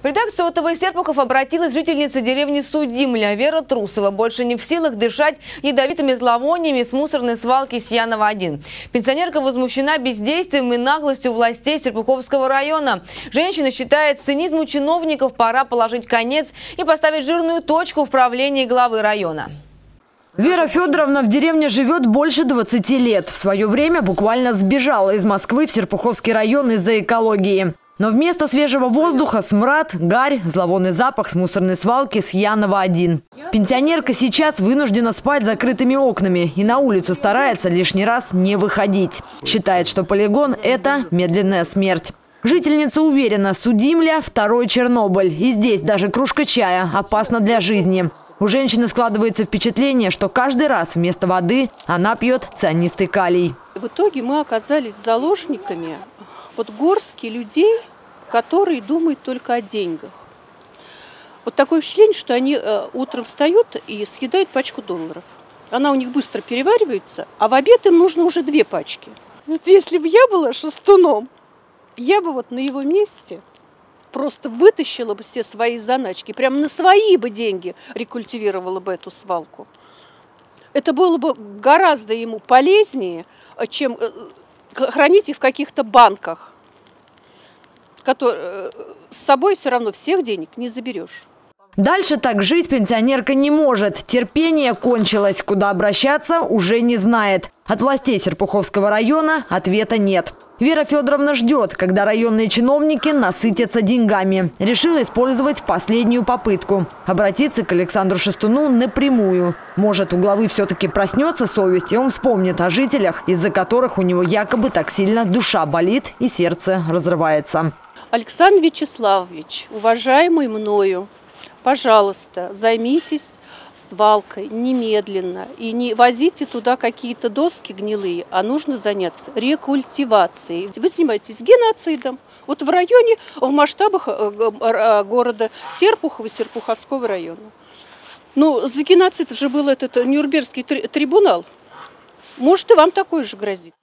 В редакцию ОТВ «Серпухов» обратилась жительница деревни Судимля Вера Трусова. Больше не в силах дышать ядовитыми зловониями с мусорной свалки Сьянова-1. Пенсионерка возмущена бездействием и наглостью властей Серпуховского района. Женщина считает, цинизму чиновников пора положить конец и поставить жирную точку в правлении главы района. Вера Федоровна в деревне живет больше 20 лет. В свое время буквально сбежала из Москвы в Серпуховский район из-за экологии. Но вместо свежего воздуха смрад, гарь, зловонный запах с мусорной свалки Сьянова-1. Пенсионерка сейчас вынуждена спать закрытыми окнами и на улицу старается лишний раз не выходить. Считает, что полигон – это медленная смерть. Жительница уверена, Судимля – второй Чернобыль. И здесь даже кружка чая опасна для жизни. У женщины складывается впечатление, что каждый раз вместо воды она пьет цианистый калий. В итоге мы оказались заложниками горстки людей, которые думают только о деньгах. Вот такое впечатление, что они утром встают и съедают пачку долларов. Она у них быстро переваривается, а в обед им нужно уже 2 пачки. Вот если бы я была шастуном, я бы на его месте просто вытащила бы все свои заначки, прямо на свои бы деньги рекультивировала бы эту свалку. Это было бы гораздо ему полезнее, чем хранить их в каких-то банках, которые с собой все равно всех денег не заберешь. Дальше так жить пенсионерка не может. Терпение кончилось. Куда обращаться уже не знает. От властей Серпуховского района ответа нет. Вера Федоровна ждет, когда районные чиновники насытятся деньгами. Решила использовать последнюю попытку. Обратиться к Александру Шастуну напрямую. Может, у главы все-таки проснется совесть, и он вспомнит о жителях, из-за которых у него якобы так сильно душа болит и сердце разрывается. Александр Вячеславович, уважаемый мною, пожалуйста, займитесь свалкой немедленно. И не возите туда какие-то доски гнилые, а нужно заняться рекультивацией. Вы занимаетесь геноцидом. Вот в районе, в масштабах города Серпухова, Серпуховского района. Ну, за геноцид же был этот Нюрнбергский трибунал. Может, и вам такое же грозит.